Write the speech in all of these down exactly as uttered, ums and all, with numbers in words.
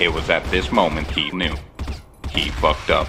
It was at this moment he knew. He fucked up.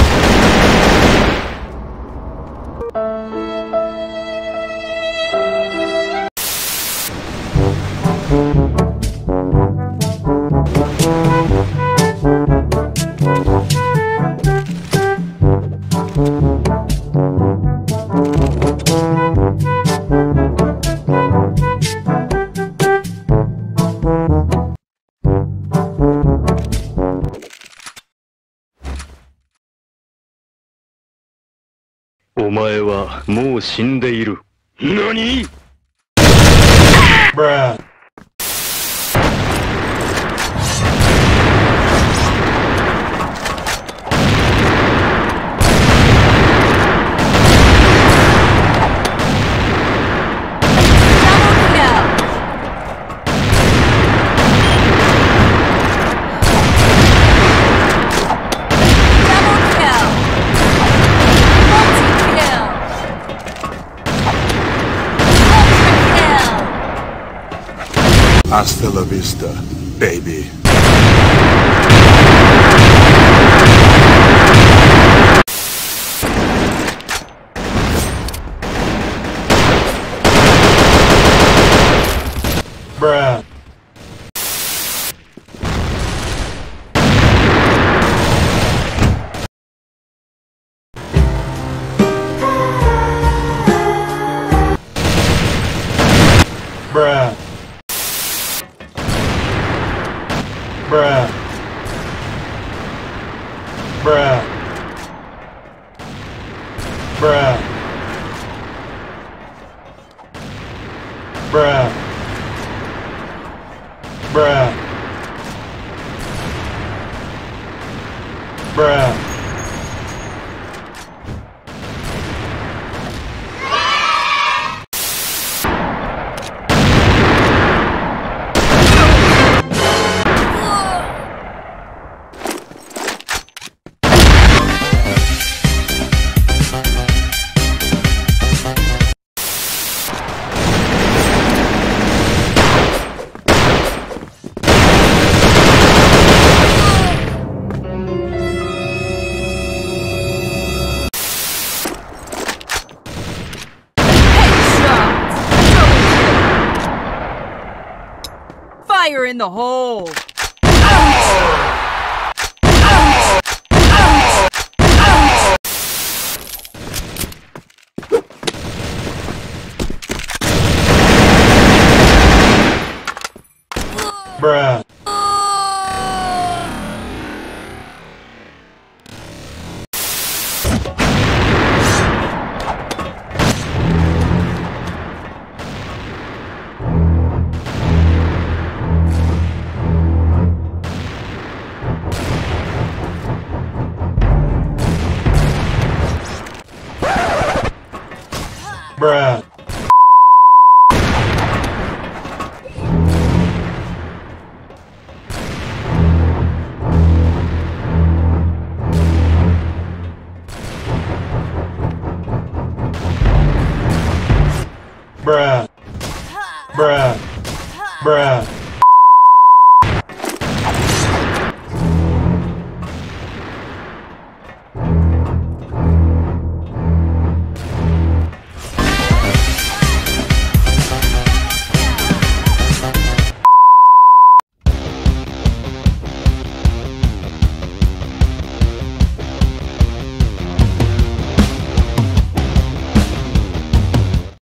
お前はもう死んでいる。何 ？Bruh. Hasta la vista, baby. Bruh. Bruh. Bruh. Bruh. Bruh. Bruh. Bruh. Bruh. Fire in the hole! Bruh. Bruh. Bruh. Bruh. Bruh.